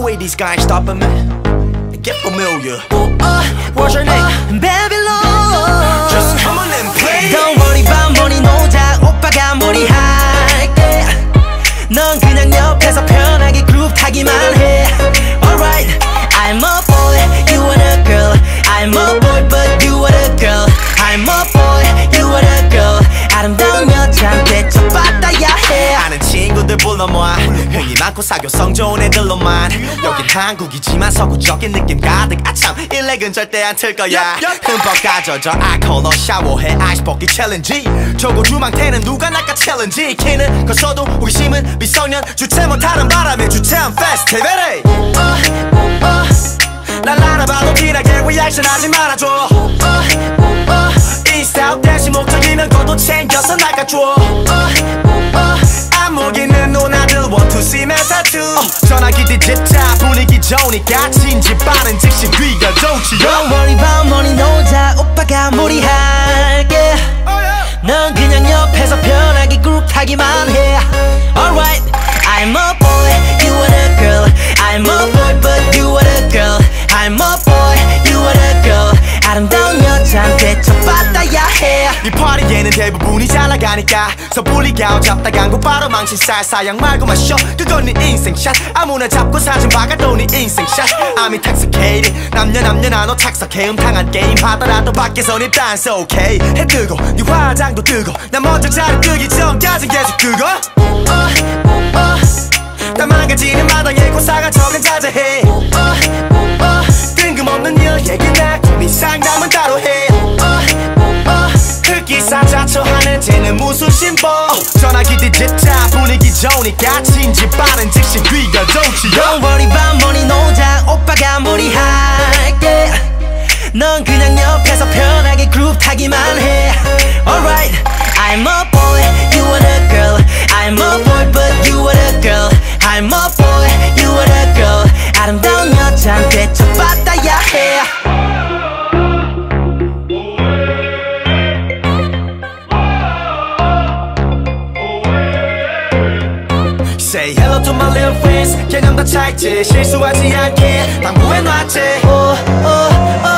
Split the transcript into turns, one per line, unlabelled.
way these guys stopping me. Get familiar.
What's your name? Babylon.
Just come on and play.
Don't worry about money 노자 오빠가 머리 할게. 넌 그냥 옆에서 편하게 그룹 타기만 해. Alright, I'm a boy, you are a girl. I'm a boy, but you are a girl. I'm a boy, you are a girl. 아름다운 여자한테 척받아야 해.
아는 친구들 불러모아 흥이 많고 사교성 좋은 애들로만. 여긴 한국이지만 서구적인 느낌 가득. 아참 일렉은 절대 안 틀 거야. 흠뻑 가져져 알코올로 샤워해 아이스 벗기 챌린지. 저거 주망태는 누가 낚아 챌린지. 키는 커서도 호기심은 미성년. 주체 못하는 바람에 주체한 페스티벌에 날 알아봐도 진하게 리액션 하지 말아줘. 인스타웃 대신 목적이면 그것도 챙겨서 낚아줘. 안목이는 누나들 1, 2, 3 타투. 전화기 뒤집자 분위기 좋으니까 진지 빠른 즉시 귀가 좋지.
Don't worry about money 노자 오빠가 무리할게. 넌 그냥 옆에서 편하게 그룹 타기만 해. Alright, I'm a boy, you are a girl. I'm a boy, but you are a girl. I'm a boy, you are a girl. 아름다운 여자한테 척받아야 해.
이 파티에는 대부분이 잘 나가니까 섣불리가 잡다간 곧바로 망신 사양 말고 마셔. 그건 네 인생샷. 아무나 잡고 사진 박아도 네 인생샷. I'm intoxicated. 남녀 나눠 착석해. 음탕한 게임 하더라도 밖에선 일단 so okay. 해 뜨고 네 화장도 뜨고 나 먼저 자리 끄기 전까지 계속 끄고. 다 망가지는 마당에 고사가 적은 자제해. 뜬금없는 일 얘기나 네 상담은 따로 해. 흑기사 자처하는 쟤는 무슨 심보. 전화기 뒤집자 분위기 좋으니까 진지 빠른 즉시 귀가 좋지.
Don't worry about money 노자 오빠가 무리할게. 넌 그냥 옆에서 편하게 그룹 타기만 해. Alright, I'm a boy, you are a girl. I'm a boy, but you are a girl. I'm a boy, you are a girl. 아름다운 여자한테 척받아야 해.
Say hello to my little friends. 개념 다 차있지 실수하지 않게 당부해놨지.